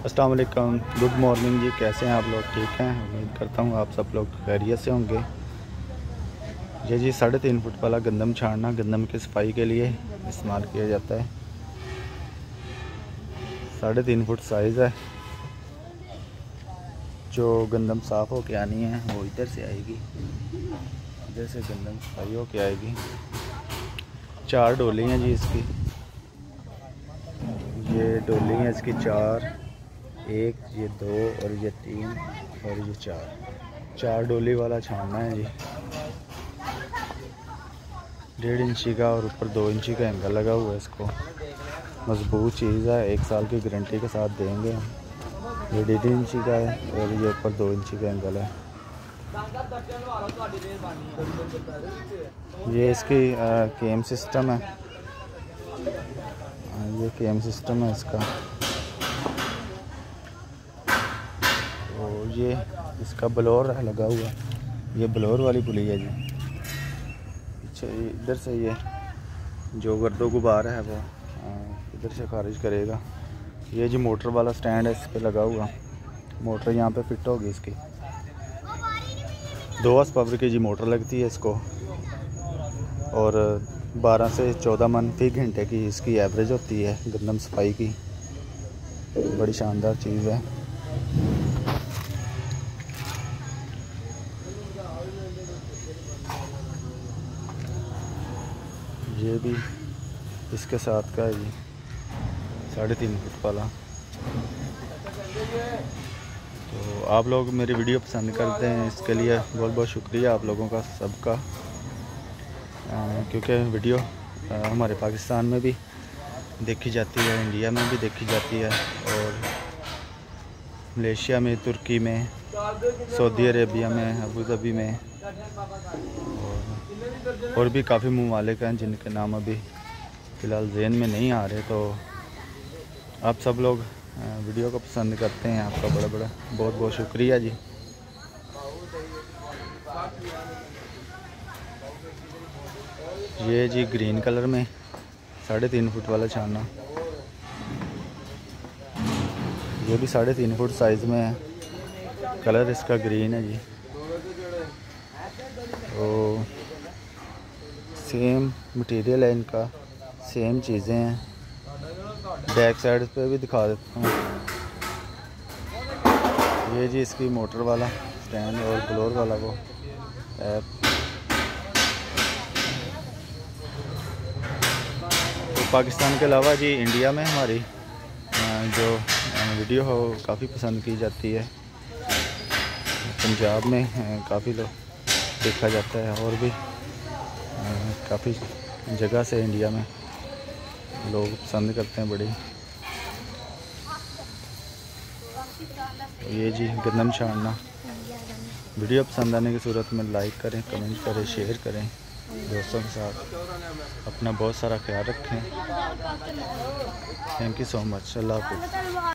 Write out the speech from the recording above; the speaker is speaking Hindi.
अस्सलाम वालेकुम, गुड मॉर्निंग जी। कैसे हैं आप लोग? ठीक हैं? उम्मीद करता हूँ आप सब लोग खैरियत से होंगे। ये जी 3.5 फुट वाला गंदम छाड़ना गंदम की सफाई के लिए इस्तेमाल किया जाता है। 3.5 फुट साइज़ है। जो गंदम साफ़ हो के आनी है वो इधर से आएगी, इधर से गंदम सफाई हो के आएगी। 4 डोली हैं जी इसकी। ये डोली है इसकी 4, 1, ये 2 और ये 3 और ये 4 डोली वाला छानना है जी। 1.5 इंची का और ऊपर 2 इंची का एंगल लगा हुआ है। इसको मजबूत चीज़ है, 1 साल की गारंटी के साथ देंगे हम। ये 1.5 इंची का है और ये ऊपर 2 इंची का एंगल है। ये इसकी केम सिस्टम है। ये केम सिस्टम है इसका। और ये इसका ब्लोअर लगा हुआ है। ये ब्लोअर वाली पुली है जी। पीछे इधर से ये जो गर्दो गुबार है वो इधर से खारिज करेगा। ये जी मोटर वाला स्टैंड है, इस पे लगा हुआ। मोटर यहाँ पे फिट होगी इसकी। 2 हॉर्स पावर की जी मोटर लगती है इसको और 12 से 14 मन फी घंटे की इसकी एवरेज होती है गंदम सफाई की। बड़ी शानदार चीज़ है। ये भी इसके साथ का है जी 3.5 फुट वाला। तो आप लोग मेरी वीडियो पसंद करते हैं, इसके लिए बहुत बहुत शुक्रिया आप लोगों का सबका। क्योंकि वीडियो हमारे पाकिस्तान में भी देखी जाती है, इंडिया में भी देखी जाती है और मलेशिया में, तुर्की में, सऊदी अरेबिया में, अबू धाबी में और भी काफ़ी ममालिक हैं जिनके नाम अभी फ़िलहाल ज़हन में नहीं आ रहे। तो आप सब लोग वीडियो को पसंद करते हैं, आपका बड़ा बड़ा बहुत बहुत शुक्रिया जी। ये जी ग्रीन कलर में 3.5 फुट वाला छाना। ये भी 3.5 फुट साइज़ में है। कलर इसका ग्रीन है जी। तो सेम मटेरियल है इनका, सेम चीज़ें हैं। बैक साइड पे भी दिखा देता हूँ। ये जी इसकी मोटर वाला स्टैंड और ब्लोअर वाला वो ऐप। तो पाकिस्तान के अलावा जी इंडिया में हमारी जो वीडियो हो काफ़ी पसंद की जाती है। पंजाब में काफ़ी लोग देखा जाता है और भी काफ़ी जगह से इंडिया में लोग पसंद करते हैं बड़ी। ये जी गंदम छाड़ना। वीडियो पसंद आने की सूरत में लाइक करें, कमेंट करें, शेयर करें दोस्तों के साथ। अपना बहुत सारा ख्याल रखें। Thank you so much. अल्लाह हाफ़िज़।